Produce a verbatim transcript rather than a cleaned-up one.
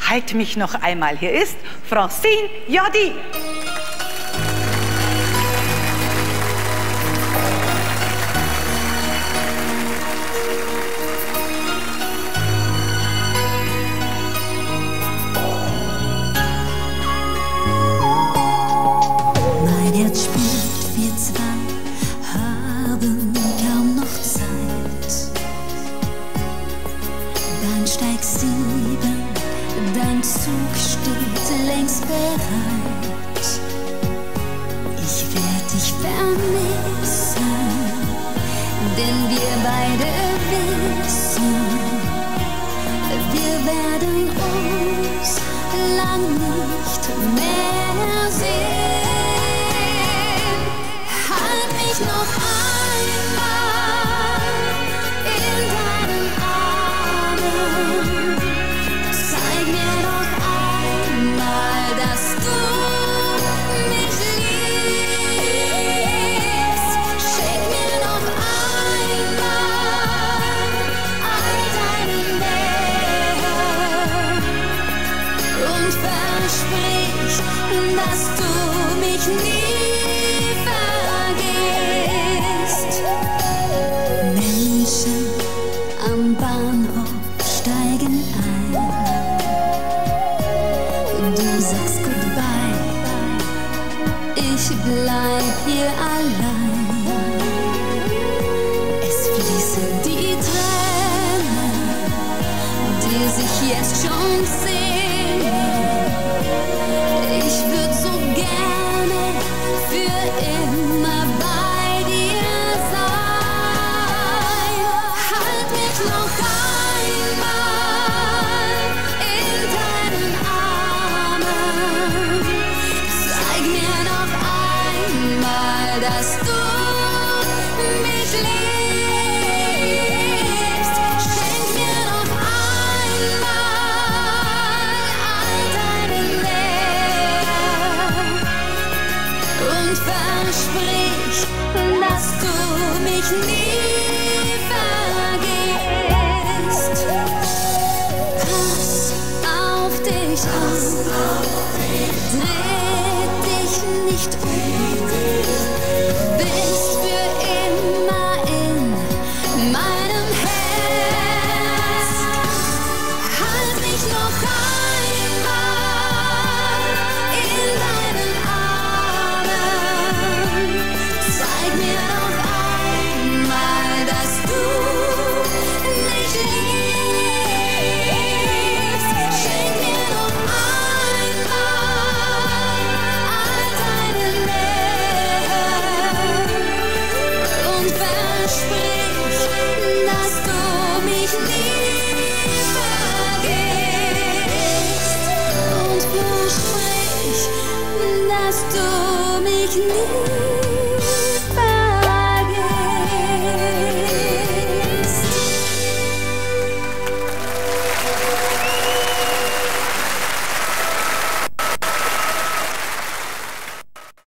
Halt mich noch einmal. Hier ist Francine Jadi. Mein Herz spielt, wir zwei haben kaum noch Zeit. Bahnsteig sieben, dein Zug steht längst bereit. Ich werd dich vermissen, denn wir beide wissen, wir werden uns lang nicht mehr sehen. Halt mich noch einmal in deinen Armen. Zeig mir noch einmal, dass du mich liebst. Schenk mir noch einmal all deine Nähe und versprich, dass du mich nie vergisst. Menschen am Bahnhof steigen ein. Du sagst goodbye, ich bleib hier allein. Es fließen die Tränen, die sich jetzt schon sehnen. Ich würd so gerne für immer bei dir sein. Halt mich noch einmal in deinen Armen. Zeig mir noch einmal, dass du mich liebst. Schenk mir noch einmal all deine Nähe und versprich, dass du mich nie vergisst. Pass auf dich auf, dreh dich nicht um, bist für immer in meinem Herz. Halt mich noch einmal in deinen Armen. Zeig mir noch einmal, dass du mich liebst. Schenk mir noch einmal all deine Nähe und versprich, dass du mich nie vergisst. Und versprich, dass du mich nie